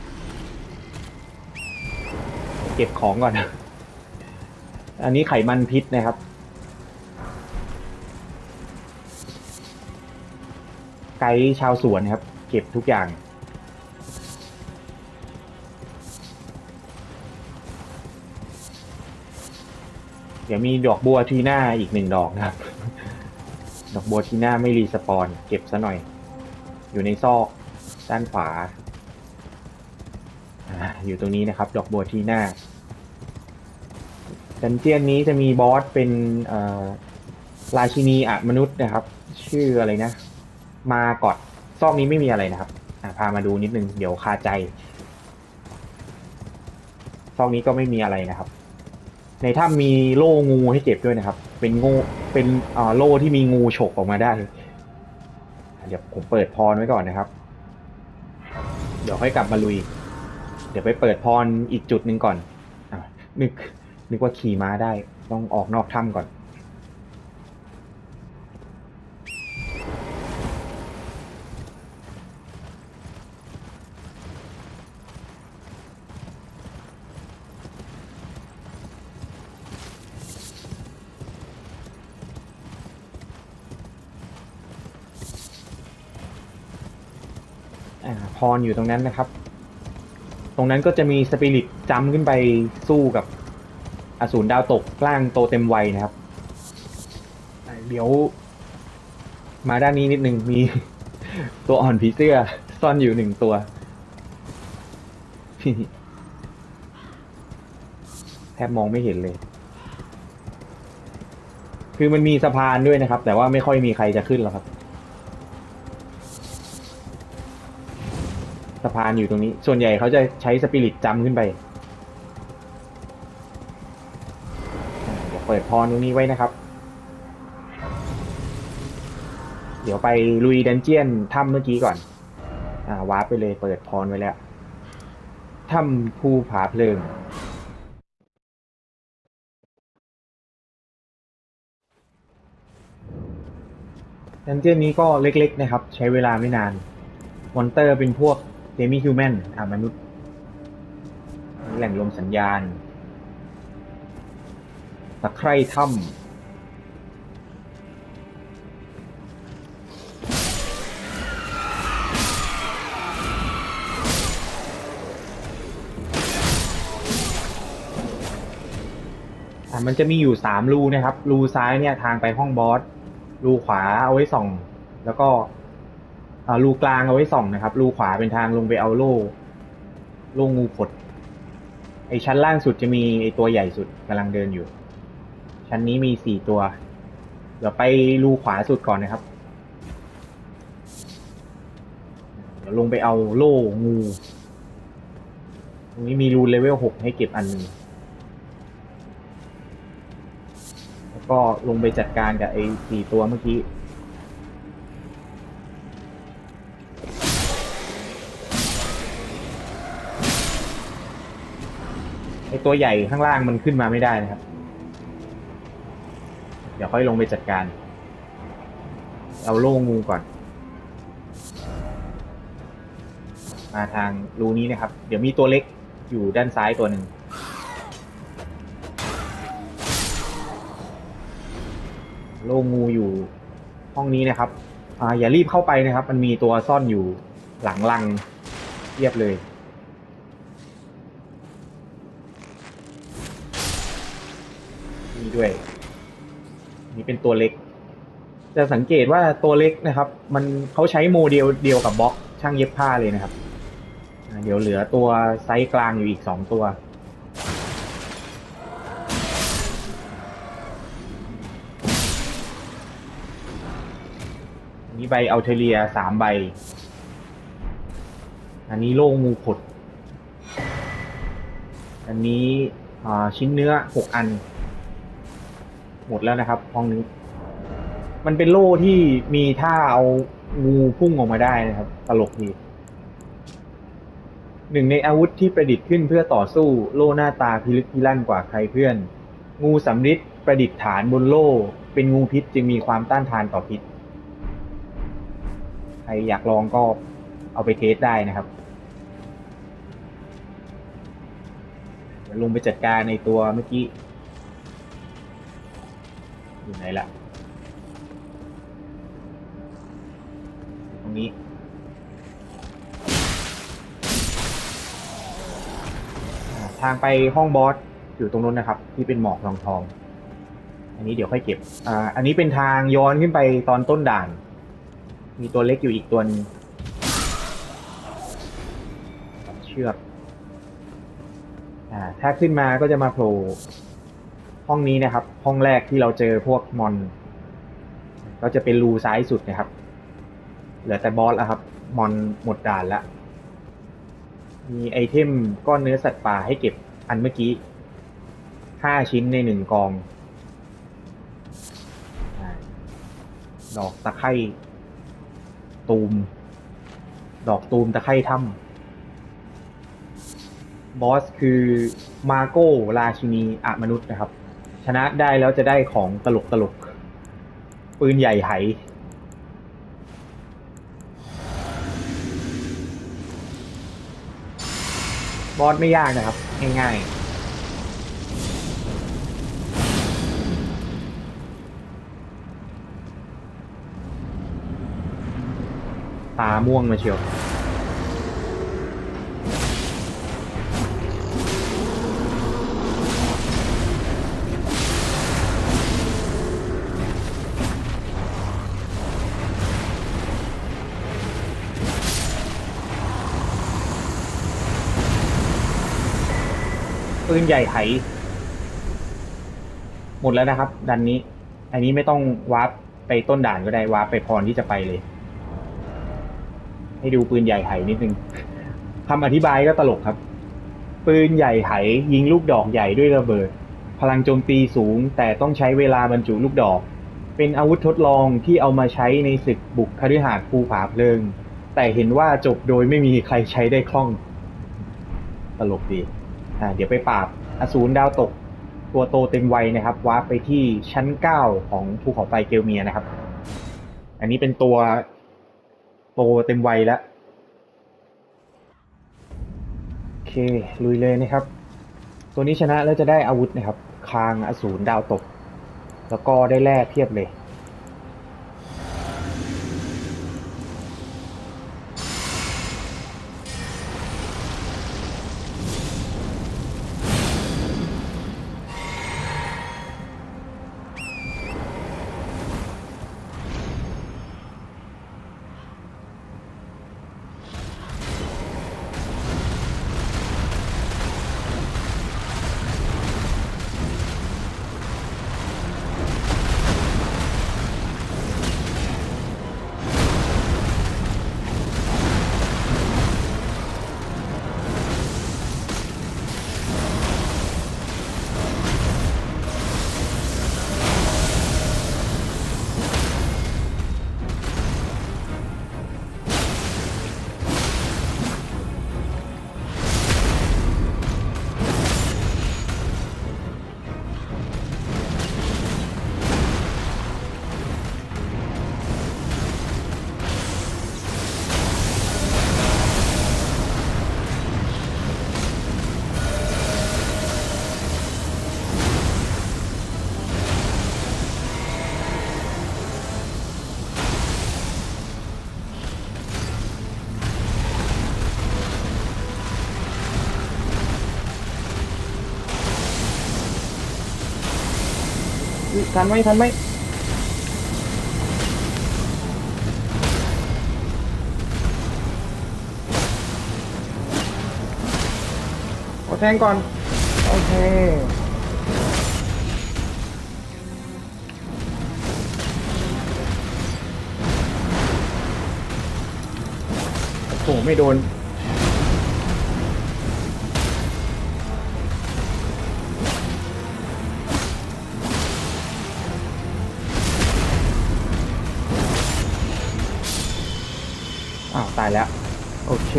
เก็บของก่อนอันนี้ไขมันพิษนะครับไกด์ชาวสวนครับเก็บทุกอย่างเดี๋ยวมีดอกบัวทีหน้าอีกหนึ่งดอกนะครับดอกบัวทีหน้าไม่รีสปอนเก็บซะหน่อยอยู่ในซอกด้านขวาอยู่ตรงนี้นะครับดอกบัวทีหน้าดันเจียนนี้จะมีบอสเป็นราชินีอมนุษย์นะครับชื่ออะไรนะมากอดซอกนี้ไม่มีอะไรนะครับพามาดูนิดนึงเดี๋ยวคาใจซอกนี้ก็ไม่มีอะไรนะครับในถ้ำมีโล่งูให้เก็บด้วยนะครับเป็นงูเป็นโล่ที่มีงูฉกออกมาได้เดี๋ยวผมเปิดพรไว้ก่อนนะครับเดี๋ยวค่อยกลับมาลุยเดี๋ยวไปเปิดพรอีกจุดหนึ่งก่อนอ่ะนึกนึกว่าขี่ม้าได้ต้องออกนอกถ้ำก่อนอ่าพรอยู่ตรงนั้นนะครับ ตรงนั้นก็จะมีสปิริตจัมป์ขึ้นไปสู้กับอสูรดาวตกร่างโตเต็มวัยนะครับอ่าเดี๋ยวมาด้านนี้นิดนึงมี ตัวอ่อนผีเสื้อซ่อนอยู่หนึ่งตัว แทบมองไม่เห็นเลย คือมันมีสะพานด้วยนะครับ แต่ว่าไม่ค่อยมีใครจะขึ้นหรอกครับ สะพานอยู่ตรงนี้ ส่วนใหญ่เขาจะใช้สปิริตจัมป์ขึ้นไปอ่าเดี๋ยวเปิดพรตรงนี้ไว้นะครับ เดี๋ยวไปลุยดันเจียนถ้ำเมื่อกี้ก่อน อ่าวาร์ปไปเลยเปิดพรไว้แล้ว ถ้ำภูผาเพลิง ดันเจียนนี้ก็เล็กๆนะครับ ใช้เวลาไม่นาน มอนเตอร์เป็นพวกเดมิฮิวแมนอ่ามนุษย์ แหล่งลมสัญญาณ ตะไคร่ถ้ำอ่ามันจะมีอยู่สามรูนะครับ รูซ้ายเนี่ยทางไปห้องบอส รูขวาเอาไว้ส่อง แล้วก็อ่ารูกลางเอาไว้ส่องนะครับ รูขวาเป็นทางลงไปเอาโล่ โล่งูขด ไอชั้นล่างสุดจะมีไอตัวใหญ่สุดกำลังเดินอยู่ ชั้นนี้มีสี่ตัว เดี๋ยวไปรูขวาสุดก่อนนะครับ เดี๋ยวลงไปเอาโล่งู ตรงนี้มีรูเลเวลหกให้เก็บอันหนึง แล้วก็ลงไปจัดการกับไอ้สี่ตัวเมื่อกี้ ไอ้ตัวใหญ่ข้างล่างมันขึ้นมาไม่ได้นะครับ เดี๋ยวค่อยลงไปจัดการ เอาโล่งูก่อน มาทางรูนี้นะครับ เดี๋ยวมีตัวเล็กอยู่ด้านซ้ายตัวหนึ่ง โล่งูอยู่ห้องนี้นะครับอ่าอย่ารีบเข้าไปนะครับ มันมีตัวซ่อนอยู่หลังลังเรียบเลยนี่ด้วยนี่เป็นตัวเล็ก จะสังเกตว่าตัวเล็กนะครับ มันเขาใช้โมเดลเดียวกับบล็อกช่างเย็บผ้าเลยนะครับอ่าเดี๋ยวเหลือตัวไซส์กลางอยู่อีกสองตัวนี่ใบอัลเทเรียสามใบ อันนี้โล่งูขด อันนี้ชิ้นเนื้อหกอัน หมดแล้วนะครับห้องนี้ มันเป็นโล่ที่มีท่าเอางูพุ่งออกมาได้นะครับ ตลกดีหนึ่งในอาวุธที่ประดิษฐ์ขึ้นเพื่อต่อสู้โล่หน้าตาพิลึกพิลั่นกว่าใครเพื่อน งูสำริดประดิษฐานบนโล่เป็นงูพิษจึงมีความต้านทานต่อพิษ ใครอยากลองก็เอาไปเทสได้นะครับเดี๋ยวลงไปจัดการในตัวเมื่อกี้อยู่ไหนละตรงนี้ทางไปห้องบอสอยู่ตรงนู้นนะครับ ที่เป็นหมอกทองทองอันนี้เดี๋ยวค่อยเก็บอ่าอันนี้เป็นทางย้อนขึ้นไปตอนต้นด่านมีตัวเล็กอยู่อีกตัวนึงเชือกอ่าถ้าขึ้นมาก็จะมาโผล่ห้องนี้นะครับห้องแรกที่เราเจอพวกมอนก็จะเป็นรูซ้ายสุดนะครับเหลือแต่บอสแล้วครับมอนหมดด่านแล้วมีไอเทมก้อนเนื้อสัตว์ป่าให้เก็บอันเมื่อกี้ห้าชิ้นในหนึ่งกองดอกตะไคร่ตูมดอกตูมตะไคร่ถ้ำบอสคือมาโก้ราชินีอมนุษย์นะครับชนะได้แล้วจะได้ของตลกตลกปืนใหญ่ไหบอสไม่ยากนะครับง่ายๆตาม่วงมาเชียวนใหญ่ไหหมดแล้วนะครับดันนี้อันนี้ไม่ต้องวาร์ปไปต้นด่านก็ได้วาร์ปไปพรที่จะไปเลยให้ดูปืนใหญ่ไหนิดนึงคำอธิบายก็ตลกครับปืนใหญ่ไหยิงลูกดอกใหญ่ด้วยระเบิดพลังโจมตีสูงแต่ต้องใช้เวลาบรรจุลูกดอกเป็นอาวุธทดลองที่เอามาใช้ในศึกบุกคฤหาสน์ภูผาเพลิงแต่เห็นว่าจบโดยไม่มีใครใช้ได้คล่องตลกดีอ่าเดี๋ยวไปปราบอสูรดาวตกตัวโตเต็มวัยนะครับวาร์ปไปที่ชั้นเก้าของภูเขาไฟเกลเมียนะครับอันนี้เป็นตัวโตเต็มวัยแล้วโอเคลุยเลยนะครับตัวนี้ชนะแล้วจะได้อาวุธนะครับคางอสูรดาวตกแล้วก็ได้แร่เพียบเลยทันไหมทันไหมขอแทงก่อนโอเคโอ้โหไม่โดนตายแล้วโอเค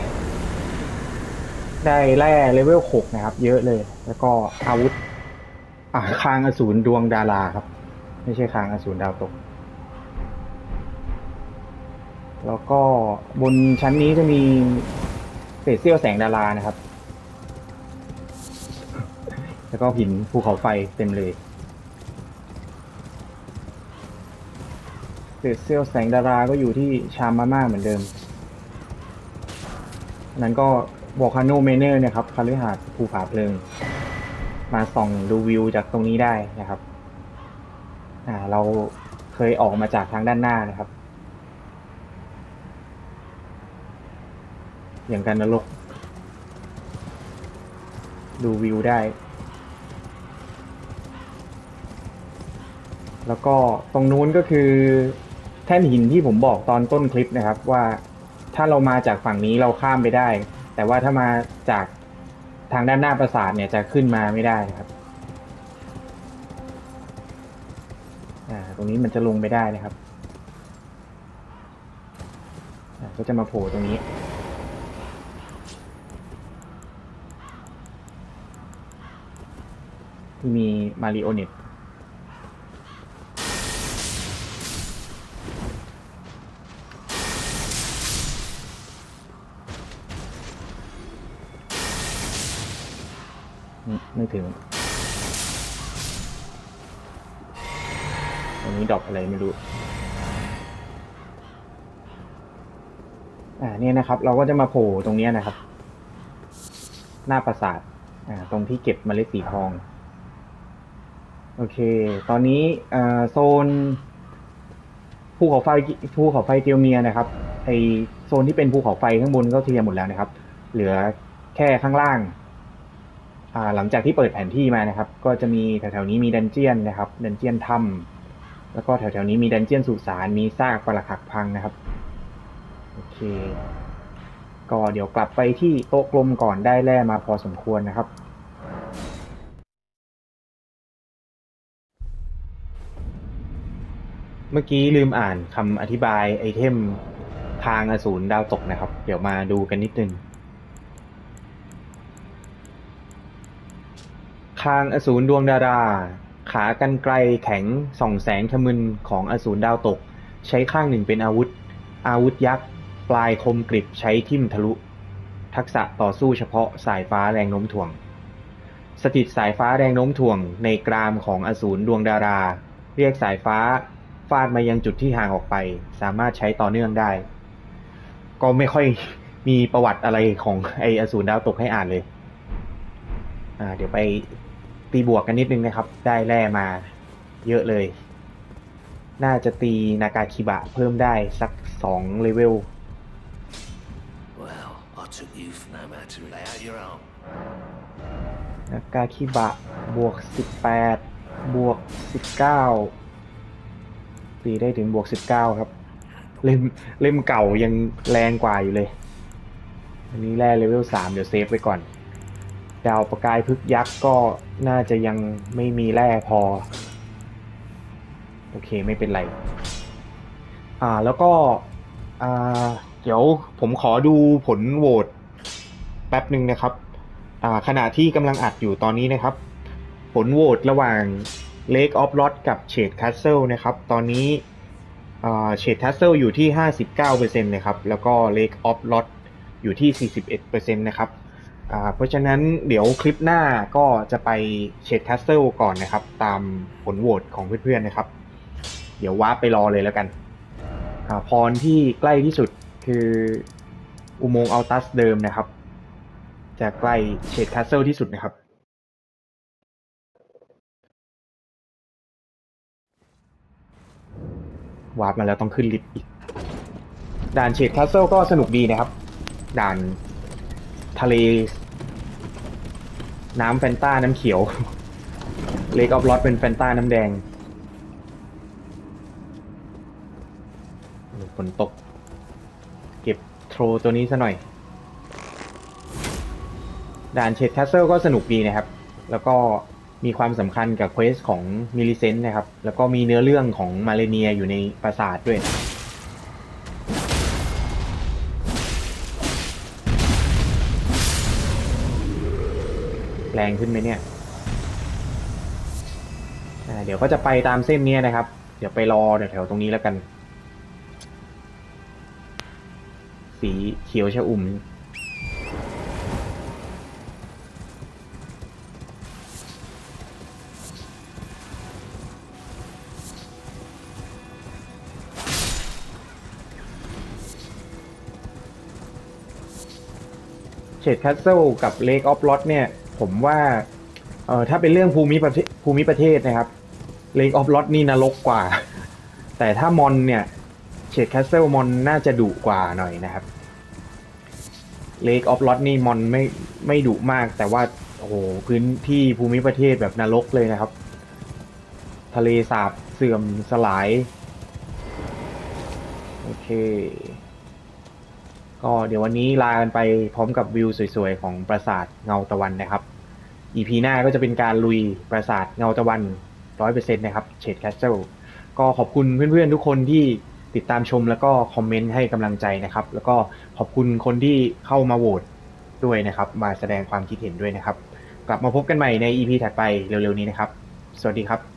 ได้แร่เลเวลหกนะครับเยอะเลยแล้วก็อาวุธอ่าคางอสูรดวงดาราครับไม่ใช่คางอสูรดาวตกแล้วก็บนชั้นนี้จะมีเศษเสี้ยวแสงดารานะครับแล้วก็หินภูเขาไฟเต็มเลยเศษเสี้ยวแสงดาราก็อยู่ที่ชามมาม่าเหมือนเดิมนั้นก็วอลคาโนเมเนอร์เนี่ยครับคฤหาสน์ภูผาเพลิงมาส่องดูวิวจากตรงนี้ได้นะครับอ่าเราเคยออกมาจากทางด้านหน้านะครับอย่างกันนรกดูวิวได้แล้วก็ตรงนู้นก็คือแท่นหินที่ผมบอกตอนต้นคลิปนะครับว่าถ้าเรามาจากฝั่งนี้เราข้ามไปได้แต่ว่าถ้ามาจากทางด้านหน้าปราสาทเนี่ยจะขึ้นมาไม่ได้นะครับอ่าตรงนี้มันจะลงไปได้นะครับอ่าก็จะมาโผล่ตรงนี้ที่มีมาริโอเน็ตไม่ถึงตรงนี้ดรอปอะไรไม่รู้อ่าเนี่ยนะครับเราก็จะมาโผล่ตรงนี้นะครับหน้าปราสาทอ่าตรงที่เก็บเมล็ดสีทองโอเคตอนนี้อ่าโซนภูเขาไฟภูเขาไฟเกลเมียนะครับไอโซนที่เป็นภูเขาไฟข้างบนก็เคลียร์หมดแล้วนะครับเหลือแค่ข้างล่างอ่าหลังจากที่เปิดแผนที่มานะครับก็จะมีแถวๆนี้มีดันเจียนนะครับดันเจียนถ้ำแล้วก็แถวๆนี้มีดันเจียนสุสานมีซากปรักหักพังนะครับโอเคก็เดี๋ยวกลับไปที่โต๊ะกลมก่อนได้แร่มาพอสมควรนะครับเมื่อกี้ลืมอ่านคำอธิบายไอเทมทางอสูรดาวตกนะครับเดี๋ยวมาดูกันนิดนึงคางอสูรดวงดาราขากรรไกรแข็งส่องแสงทะมึนของอสูรดาวตกใช้ข้างหนึ่งเป็นอาวุธอาวุธยักษ์ปลายคมกริบใช้ทิ่มทะลุทักษะต่อสู้เฉพาะสายฟ้าแรงโน้มถ่วงสถิตสายฟ้าแรงโน้มถ่วงในกรามของอสูรดวงดาราเรียกสายฟ้าฟาดมายังจุดที่ห่างออกไปสามารถใช้ต่อเนื่องได้ก็ไม่ค่อยมีประวัติอะไรของไออสูรดาวตกให้อ่านเลยอ่าเดี๋ยวไปตีบวกกันนิดนึงนะครับได้แร่มาเยอะเลยน่าจะตีนากาคิบะเพิ่มได้สักสองเลเวล Well, I took you for no matter. Lay out your arm. นากาคิบะบวกสิบแปดบวกสิบเก้าตีได้ถึงบวกสิบเก้าครับเล่มเล่มเก่ายังแรงกว่าอยู่เลยอันนี้แร่เลเวลสามเดี๋ยวเซฟไว้ก่อนดาวประกายพึกยักษ์ก็น่าจะยังไม่มีแร่พอโอเคไม่เป็นไรอ่าแล้วก็อ่าเดี๋ยวผมขอดูผลโหวตแป๊บหนึ่งนะครับอ่าขณะที่กำลังอัดอยู่ตอนนี้นะครับผลโหวตระหว่าง Lake of Lost กับ Shade Castle นะครับตอนนี้อ่า Shade Castle อยู่ที่ ห้าสิบเก้าเปอร์เซ็นต์ นะครับแล้วก็ Lake of Lost อยู่ที่ สี่สิบเอ็ดเปอร์เซ็นต์ นะครับอ่าเพราะฉะนั้นเดี๋ยวคลิปหน้าก็จะไป Shade Castle ก่อนนะครับตามผลโหวตของเพื่อนๆนะครับเดี๋ยววาร์ปไปรอเลยแล้วกันอ่าพรที่ใกล้ที่สุดคืออุโมงค์อัลตัสเดิมนะครับจะใกล้เชดแคสเซิลที่สุดนะครับวาร์ปมาแล้วต้องขึ้นลิฟต์อีกด่านเชดแคสเซิลก็สนุกดีนะครับด่านทะเลน้ำแฟนต้าน้ำเขียวเลคออฟลอสเป็นแฟนต้าน้ำแดงฝนตกเก็บโทรตัวนี้ซะหน่อยด่านเชดแคสเซิลก็สนุกดีนะครับแล้วก็มีความสำคัญกับเควสของมิลลิเซนต์นะครับแล้วก็มีเนื้อเรื่องของมาเลเนียอยู่ในปราสาทด้วยแรงขึ้นไหมเนี่ยเดี๋ยวก็จะไปตามเส้นนี้นะครับเดี๋ยวไปรอแถวๆตรงนี้แล้วกันสีเขียวชอุ่มเชดแคสเซิลกับเลคออฟลอสเนี่ยผมว่าเอ่อถ้าเป็นเรื่องภูมิประเทศภูมิประเทศนะครับเลคออฟลอสนี่นรกกว่าแต่ถ้ามอนเนี่ยเชดแคสเซิลมอนน่าจะดุกว่าหน่อยนะครับเลคออฟลอสนี่มอนไม่ไม่ดุมากแต่ว่าโอ้โหพื้นที่ภูมิประเทศแบบนรกเลยนะครับทะเลสาบเสื่อมสลายโอเคก็เดี๋ยววันนี้ลากันไปพร้อมกับวิวสวยๆของปราสาทเงาตะวันนะครับ อี พี หน้าก็จะเป็นการลุยปราสาทเงาตะวัน ร้อยเปอร์เซ็นต์ นะครับเชดแคสเซิลก็ขอบคุณเพื่อนๆทุกคนที่ติดตามชมแล้วก็คอมเมนต์ให้กำลังใจนะครับแล้วก็ขอบคุณคนที่เข้ามาโหวตด้วยนะครับมาแสดงความคิดเห็นด้วยนะครับกลับมาพบกันใหม่ใน อี พี ถัดไปเร็วๆนี้นะครับสวัสดีครับ